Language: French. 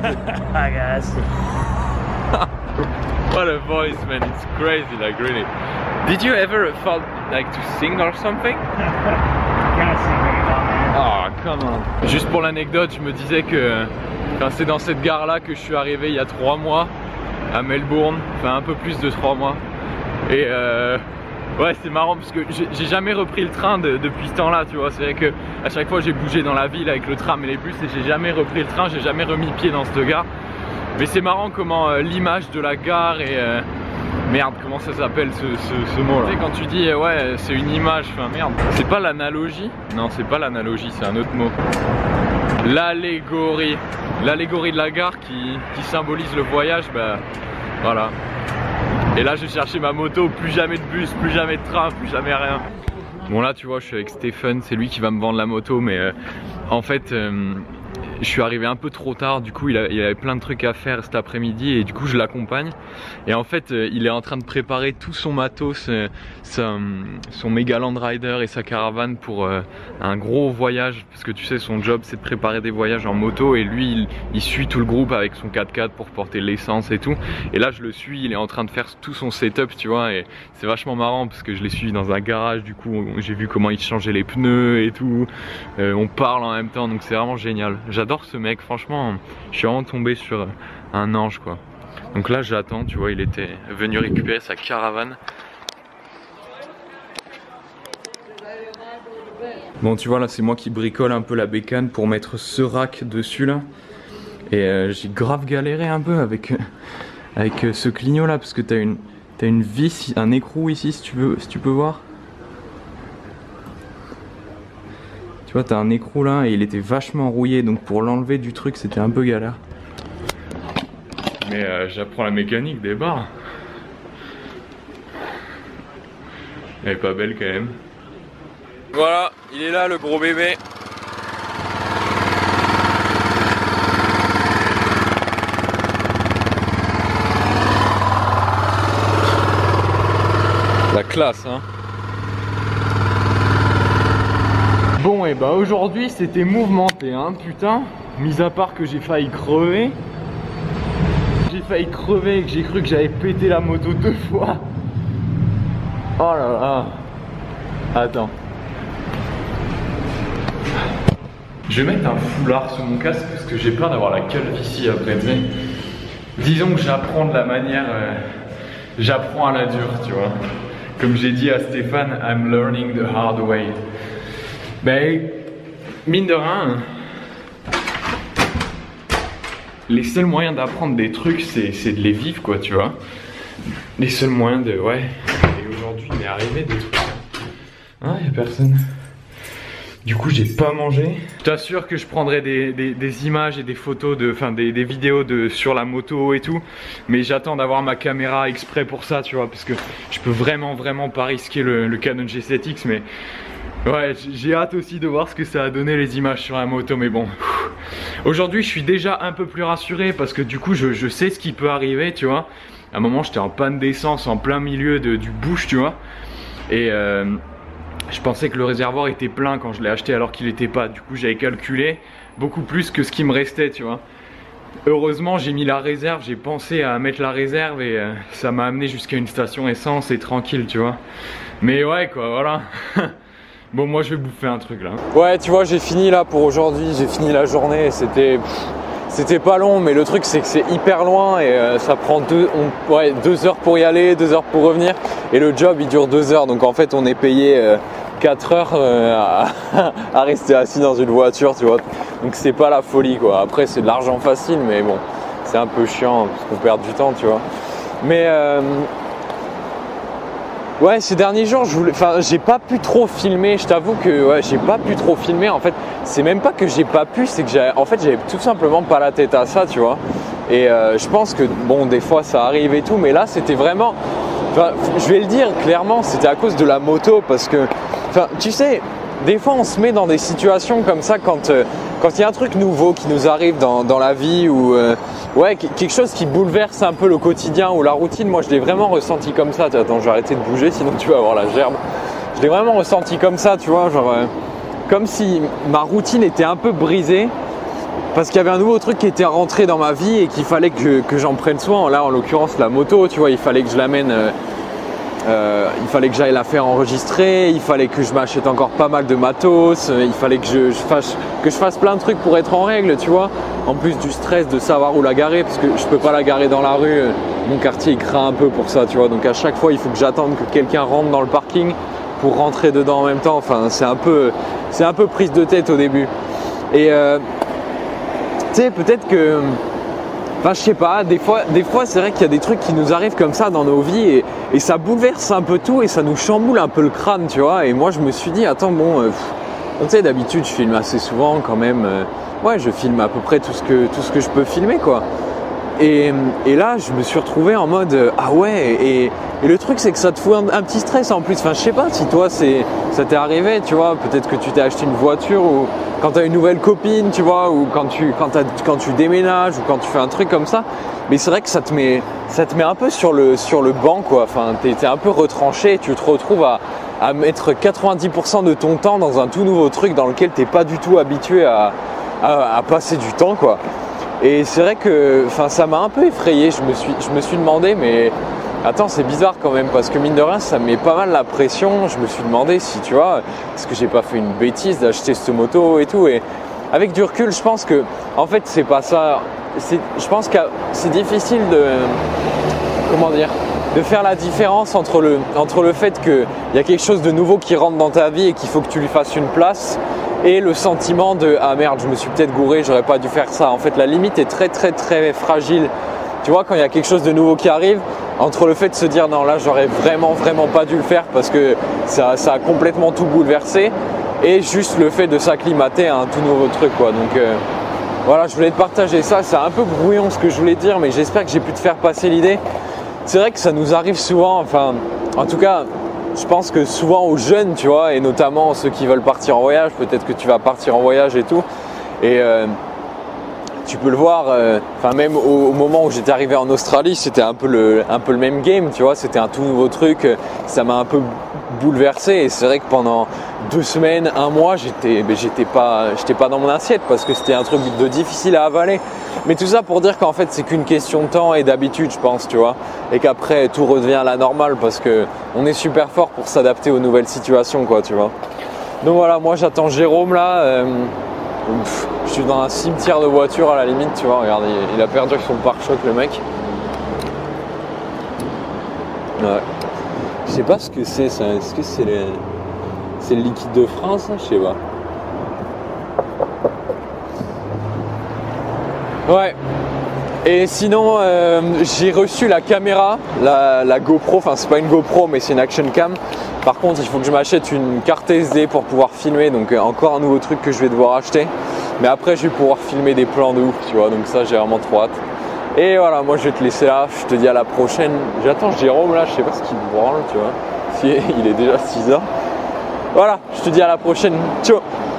Hi guys. What a voice, man! It's crazy, like really. Did you ever felt like to sing or something? Can't sing very well, man. Oh, come on. Juste pour l'anecdote, je me disais que c'est dans cette gare-là que je suis arrivé il y a 3 mois à Melbourne, enfin un peu plus de 3 mois. Et ouais, c'est marrant parce que j'ai jamais repris le train depuis ce temps-là, tu vois. C'est vrai que à chaque fois j'ai bougé dans la ville avec le tram et les bus et j'ai jamais repris le train, j'ai jamais remis pied dans cette gare. Mais c'est marrant comment l'image de la gare et merde, comment ça s'appelle ce mot là? Tu sais, quand tu dis ouais, c'est une image, enfin merde, c'est pas l'analogie? Non, c'est pas l'analogie, c'est un autre mot. L'allégorie. L'allégorie de la gare qui symbolise le voyage, bah voilà. Et là, je cherchais ma moto, plus jamais de bus, plus jamais de train, plus jamais rien. Bon là, tu vois, je suis avec Stéphane, c'est lui qui va me vendre la moto, mais en fait, je suis arrivé un peu trop tard, du coup il avait plein de trucs à faire cet après-midi et du coup je l'accompagne. Et en fait il est en train de préparer tout son matos, son méga Land Rider et sa caravane pour un gros voyage. Parce que tu sais, son job c'est de préparer des voyages en moto et lui il suit tout le groupe avec son 4x4 pour porter l'essence et tout. Et là je le suis, il est en train de faire tout son setup, tu vois, et c'est vachement marrant parce que je l'ai suivi dans un garage, du coup j'ai vu comment il changeait les pneus et tout. On parle en même temps, donc c'est vraiment génial. J'adore ce mec, franchement, je suis vraiment tombé sur un ange quoi. Donc là j'attends, tu vois, il était venu récupérer sa caravane. Bon, tu vois, là c'est moi qui bricole un peu la bécane pour mettre ce rack dessus là. Et j'ai grave galéré un peu avec ce clignot là, parce que t'as une vis, un écrou ici si tu peux voir. Tu vois, t'as un écrou là et il était vachement rouillé, donc pour l'enlever du truc c'était un peu galère. Mais j'apprends la mécanique des barres. Elle est pas belle quand même. Voilà, il est là le gros bébé. La classe, hein. Bon, et bah aujourd'hui c'était mouvementé, hein, putain. Mis à part que j'ai failli crever. J'ai failli crever et que j'ai cru que j'avais pété la moto 2 fois. Oh là là. Attends. Je vais mettre un foulard sur mon casque parce que j'ai peur d'avoir la calvitie après, tu sais. Disons que j'apprends de la manière... j'apprends à la dure, tu vois. Comme j'ai dit à Stéphane, I'm learning the hard way. Ben, mine de rien, les seuls moyens d'apprendre des trucs, c'est de les vivre, quoi, tu vois. Les seuls moyens de... Ouais. Et aujourd'hui, il m'est arrivé des trucs. Ah, y'a personne. Du coup, j'ai pas mangé. Je t'assure que je prendrai des images et des photos, des vidéos sur la moto et tout. Mais j'attends d'avoir ma caméra exprès pour ça, tu vois. Parce que je peux vraiment pas risquer le Canon G7X, mais... Ouais, j'ai hâte aussi de voir ce que ça a donné les images sur la moto, mais bon. Aujourd'hui, je suis déjà un peu plus rassuré parce que du coup, je sais ce qui peut arriver, tu vois. À un moment, j'étais en panne d'essence en plein milieu du bush, tu vois. Et je pensais que le réservoir était plein quand je l'ai acheté alors qu'il n'était pas. Du coup, j'avais calculé beaucoup plus que ce qui me restait, tu vois. Heureusement, j'ai mis la réserve, j'ai pensé à mettre la réserve et ça m'a amené jusqu'à une station essence et tranquille, tu vois. Mais ouais, quoi, voilà. Bon, moi je vais bouffer un truc là. Ouais, tu vois, j'ai fini là pour aujourd'hui, j'ai fini la journée. C'était pas long, mais le truc c'est que c'est hyper loin et ça prend 2 heures pour y aller, 2 heures pour revenir. Et le job il dure 2 heures, donc en fait on est payé 4 heures à rester assis dans une voiture, tu vois. Donc c'est pas la folie quoi. Après c'est de l'argent facile, mais bon, c'est un peu chiant parce qu'on perd du temps, tu vois. Mais ouais, ces derniers jours, j'ai pas pu trop filmer. Je t'avoue que ouais, j'ai pas pu trop filmer. En fait, c'est même pas que j'ai pas pu, c'est que j'avais tout simplement pas la tête à ça, tu vois. Et je pense que bon, des fois ça arrive et tout, mais là c'était vraiment. Enfin, je vais le dire clairement, c'était à cause de la moto parce que, enfin, tu sais, des fois on se met dans des situations comme ça quand il y a un truc nouveau qui nous arrive dans la vie ou ouais, quelque chose qui bouleverse un peu le quotidien ou la routine. Moi je l'ai vraiment ressenti comme ça. Attends, je vais arrêter de bouger sinon tu vas avoir la gerbe. Je l'ai vraiment ressenti comme ça, tu vois, genre comme si ma routine était un peu brisée parce qu'il y avait un nouveau truc qui était rentré dans ma vie et qu'il fallait que j'en prenne soin. Là en l'occurrence la moto, tu vois, il fallait que je l'amène, il fallait que j'aille la faire enregistrer, il fallait que je m'achète encore pas mal de matos, il fallait que je fasse plein de trucs pour être en règle, tu vois. En plus du stress de savoir où la garer, parce que je peux pas la garer dans la rue, mon quartier il craint un peu pour ça, tu vois. Donc à chaque fois il faut que j'attende que quelqu'un rentre dans le parking pour rentrer dedans en même temps. Enfin c'est un peu prise de tête au début. Et tu sais, peut-être que, enfin je sais pas, des fois c'est vrai qu'il y a des trucs qui nous arrivent comme ça dans nos vies et ça bouleverse un peu tout et ça nous chamboule un peu le crâne, tu vois. Et moi je me suis dit, attends bon, tu sais d'habitude je filme assez souvent quand même, ouais je filme à peu près tout ce que je peux filmer quoi. Et là je me suis retrouvé en mode, ah ouais, et le truc c'est que ça te fout un petit stress en plus. Enfin je sais pas si toi ça t'est arrivé, tu vois, peut-être que tu t'es acheté une voiture ou quand tu as une nouvelle copine, tu vois, ou quand tu déménages ou quand tu fais un truc comme ça. Mais c'est vrai que ça te met un peu sur le banc quoi. Enfin t'es un peu retranché, tu te retrouves à mettre 90% de ton temps dans un tout nouveau truc dans lequel t'es pas du tout habitué à passer du temps quoi. Et c'est vrai que ça m'a un peu effrayé, je me suis demandé, mais attends c'est bizarre quand même parce que mine de rien ça me met pas mal la pression. Je me suis demandé si tu vois, est-ce que j'ai pas fait une bêtise d'acheter cette moto et tout. Et avec du recul je pense que en fait c'est pas ça. Je pense que c'est difficile de faire la différence entre le fait qu'il y a quelque chose de nouveau qui rentre dans ta vie et qu'il faut que tu lui fasses une place et le sentiment de ah merde je me suis peut-être gouré, j'aurais pas dû faire ça. En fait la limite est très très très fragile. Tu vois, quand il y a quelque chose de nouveau qui arrive, entre le fait de se dire non là j'aurais vraiment pas dû le faire parce que ça a complètement tout bouleversé et juste le fait de s'acclimater à un tout nouveau truc quoi. Donc voilà, je voulais te partager ça. C'est un peu brouillon ce que je voulais dire mais j'espère que j'ai pu te faire passer l'idée. C'est vrai que ça nous arrive souvent, enfin en tout cas je pense que souvent aux jeunes, tu vois, et notamment ceux qui veulent partir en voyage, peut-être que tu vas partir en voyage et tout, et tu peux le voir, même au moment où j'étais arrivé en Australie, c'était un peu le même game, tu vois, c'était un tout nouveau truc, ça m'a un peu bouleversé et c'est vrai que pendant 2 semaines, 1 mois, j'étais pas dans mon assiette parce que c'était un truc de difficile à avaler. Mais tout ça pour dire qu'en fait c'est qu'une question de temps et d'habitude je pense, tu vois, et qu'après tout redevient à la normale parce que on est super fort pour s'adapter aux nouvelles situations quoi, tu vois. Donc voilà, moi j'attends Jérôme là, je suis dans un cimetière de voitures à la limite, tu vois, regarde, il a perdu son pare-choc le mec. Ouais. Je sais pas ce que c'est ça, est-ce que c'est le liquide de frein ça, je sais pas. Ouais. Et sinon j'ai reçu la caméra, la GoPro, enfin c'est pas une GoPro mais c'est une action cam. Par contre il faut que je m'achète une carte SD pour pouvoir filmer, donc encore un nouveau truc que je vais devoir acheter. Mais après je vais pouvoir filmer des plans de ouf, tu vois, donc ça j'ai vraiment trop hâte. Et voilà, moi je vais te laisser là, je te dis à la prochaine. J'attends Jérôme là, je sais pas ce qu'il branle, tu vois. Il est déjà 6h. Voilà, je te dis à la prochaine, ciao.